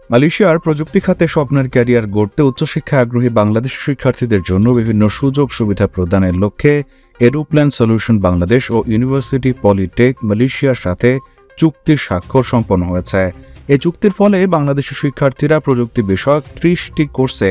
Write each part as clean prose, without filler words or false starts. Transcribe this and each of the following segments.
মালয়েশিয়ার প্রযুক্তি খাতে স্বপ্নের ক্যারিয়ার গড়তে উচ্চশিক্ষায় আগ্রহী বাংলাদেশি শিক্ষার্থীদের জন্য বিভিন্ন সুযোগ সুবিধা প্রদানের লক্ষ্যে এরোপ্ল্যান সলিউশন বাংলাদেশ ও ইউনিভার্সিটি পলিটেক মালয়েশিয়ার সাথে চুক্তির স্বাক্ষর সম্পন্ন হয়েছে। এই চুক্তির ফলে বাংলাদেশি শিক্ষার্থীরা প্রযুক্তি বিষয়ক 30টি কোর্সে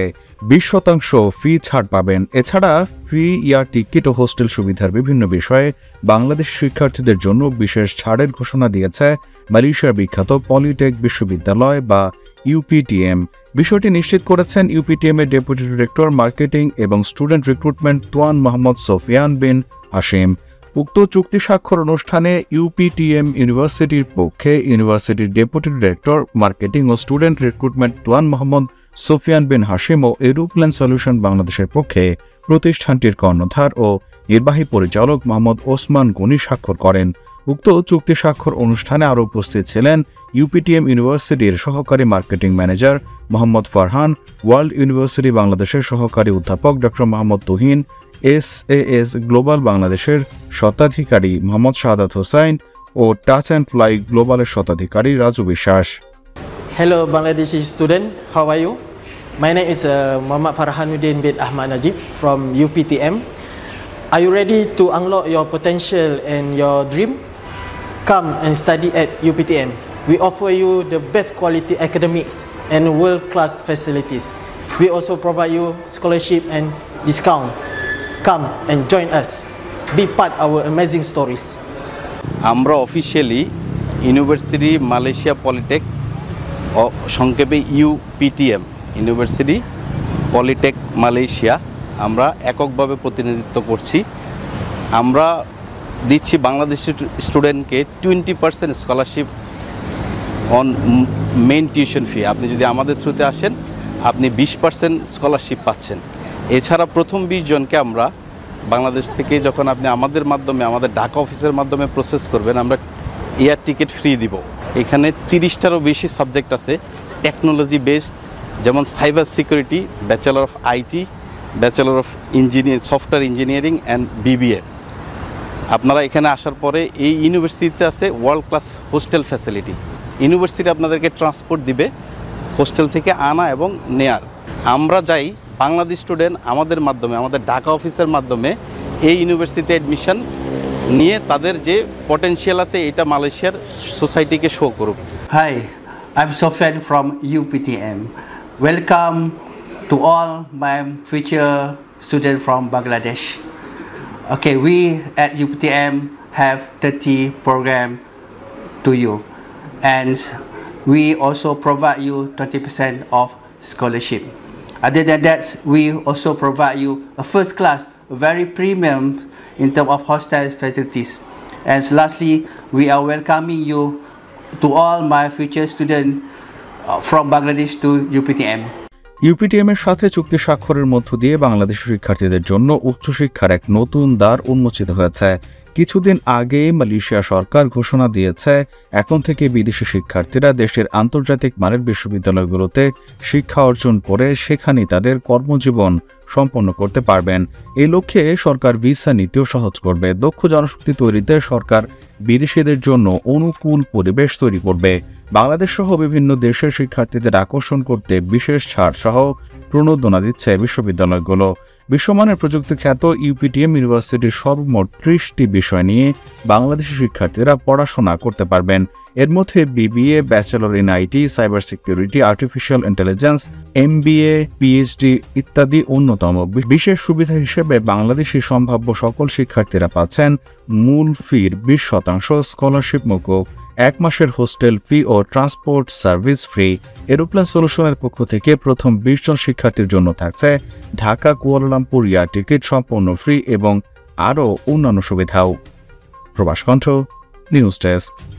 20% ফি ছাড় পাবেন। এছাড়া ফি, এয়ার টিকিট ও হোস্টেল সুবিধার বিভিন্ন বিষয়ে বাংলাদেশি শিক্ষার্থীদের জন্য বিশেষ ছাড়ের ঘোষণা দিয়েছে মালয়েশিয়ার বিখ্যাত পলিটেক বিশ্ববিদ্যালয় বা ইউপিটিএম। বিষয়টি নিশ্চিত করেছেন ইউপিটিএম এর ডেপুটি ডিরেক্টর মার্কেটিং এবং student recruitment Tuan Mohammad Sofian bin Hashim. উক্ত চুক্তি স্বাক্ষর অনুষ্ঠানে ইউপিটিএম ইউনিভার্সিটির পক্ষে ইউনিভার্সিটির ডেপুটি ডিরেক্টর মার্কেটিং ও student recruitment Tuan Mohammad Sofian bin Hashim ও এরোপ্ল্যান সলিউশন বাংলাদেশের পক্ষে প্রতিষ্ঠানটির কর্ণধার ও নির্বাহী পরিচালক মোহাম্মদ ওসমান গনি স্বাক্ষর করেন। উক্ত চুক্তি স্বাক্ষর অনুষ্ঠানে আরও উপস্থিত ছিলেন ইউপিটিএম ইউনিভার্সিটির সহকারী marketing manager Mohammad Farhan, world university বাংলাদেশের সহকারী অধ্যাপক doctor Mohammad Tuhin, SAS global বাংলাদেশের স্বত্বাধিকারী মোহাম্মদ শাহাদাত হোসাইন ও টাচ অ্যান্ড ফ্লাই গ্লোবালের স্বত্বাধিকারী রাজু বিশ্বাস। Hello Bangladeshi student, how are you? My name is Muhammad Farhanuddin bin Ahmad Najib from UPTM. Are you ready to unlock your potential and your dream? Come and study at UPTM. We offer you the best quality academics and world-class facilities. We also provide you scholarship and discount. Come and join us. Be part of our amazing stories. আমরা officially university Malaysia Polytech সংক্ষেপে UPTM university পলিটেক Malaysia আমরা এককভাবে প্রতিনিধিত্ব করছি। আমরা দিচ্ছি বাংলাদেশি স্টুডেন্টকে 20% scholarship on main tuition fee. আপনি যদি আমাদের থ্রুতে আসেন আপনি 20% স্কলারশিপ পাচ্ছেন। এছাড়া প্রথম 20 জনকে আমরা বাংলাদেশ থেকে যখন আপনি আমাদের মাধ্যমে আমাদের ঢাকা অফিসের মাধ্যমে প্রসেস করবেন আমরা এয়ার টিকিট ফ্রি দিব। এখানে 30টারও বেশি সাবজেক্ট আছে টেকনোলজি বেসড, যেমন cyber security, bachelor of IT, bachelor of software engineering and BBA। আপনারা এখানে আসার পরে এই ইউনিভার্সিটিতে আছে world class hostel facility. University আপনাদেরকে ট্রান্সপোর্ট দিবে হোস্টেল থেকে আনা এবং নেয়ার। আমরা যাই বাংলাদেশ স্টুডেন্ট আমাদের মাধ্যমে আমাদের ঢাকা অফিসের মাধ্যমে এই ইউনিভার্সিটিতে অ্যাডমিশন নিয়ে তাদের যে পটেনশিয়াল আছে এটা মালয়েশিয়ার সোসাইটিকে শো করুক। Hi, I'm Sofian from UPTM. Welcome to all my future students from Bangladesh. Okay, we at UPTM have 30 program to you, and we also provide you 20% of scholarship. Other than that, we also provide you a first class, very premium in terms of hostel facilities. And lastly, we are welcoming you to all my future students from Bangladesh to UPTM. ইউপিটিএম এর সাথে চুক্তি স্বাক্ষরের মধ্য দিয়ে বাংলাদেশি শিক্ষার্থীদের জন্য উচ্চশিক্ষার এক নতুন দ্বার উন্মোচিত হয়েছে। কিছুদিন আগে মালয়েশিয়া সরকার ঘোষণা দিয়েছে এখন থেকে বিদেশি শিক্ষার্থীরা দেশের আন্তর্জাতিক মানের বিশ্ববিদ্যালয়গুলোতে শিক্ষা অর্জন করে সেখানেই তাদের কর্মজীবন সম্পন্ন করতে পারবেন। এই লক্ষ্যে সরকার ভিসা নীতিও সহজ করবে। দক্ষ জনশক্তি তৈরিতে সরকার বিদেশিদের জন্য অনুকূল পরিবেশ তৈরি করবে। বাংলাদেশ সহ বিভিন্ন দেশের শিক্ষার্থীদের আকর্ষণ করতে বিশেষ ছাড় সহ প্রণোদনা দিচ্ছে বিশ্ববিদ্যালয়গুলো। বিশ্বমানের প্রযুক্তি খ্যাত ইউপিটিএম ইউনিভার্সিটির সর্বমোট 30টি বিষয় নিয়ে বাংলাদেশি শিক্ষার্থীরা পড়াশোনা করতে পারবেন। এর মধ্যে BBA, bachelor in IT, cyber security, artificial intelligence, MBA, PhD ইত্যাদি অন্যতম। বিশেষ সুবিধা হিসেবে বাংলাদেশি সম্ভাব্য সকল শিক্ষার্থীরা পাচ্ছেন মূল ফির 20% স্কলারশিপ মকুব, 1 মাসের হোস্টেল ফি ও ট্রান্সপোর্ট সার্ভিস ফ্রি। এরোপ্ল্যান সলিউশনের পক্ষ থেকে প্রথম 20 জন শিক্ষার্থীর জন্য থাকছে ঢাকা কুয়ালালামপুর এয়ার টিকিট সম্পূর্ণ ফ্রি এবং আরও অন্যান্য সুবিধাও। প্রবাস কণ্ঠ, নিউজ ডেস্ক।